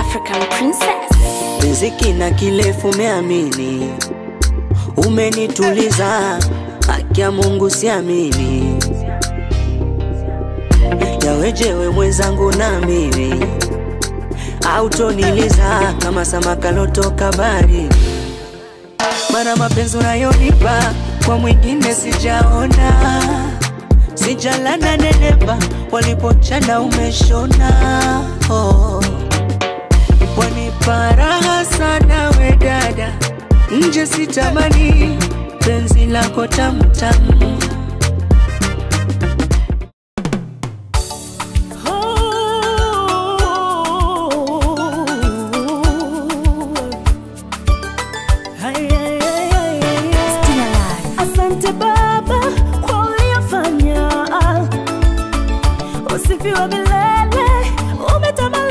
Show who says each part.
Speaker 1: African princess.
Speaker 2: Riziki na kilefu meamini, umenituliza, haki ya Mungu siamini. Yawejewe mwenzangu na mimi, autoniliza kama samaka lotoka bari. Mana mapenzi unayonipa kwa mwingine sijaona, sijalana neneba, walipochana umeshona. Wanipa raha sana we dada, nje sitamani, penzi lako tamtamu.
Speaker 3: Asante Baba kwa uliyofanya, usifiwe milele, umetawala.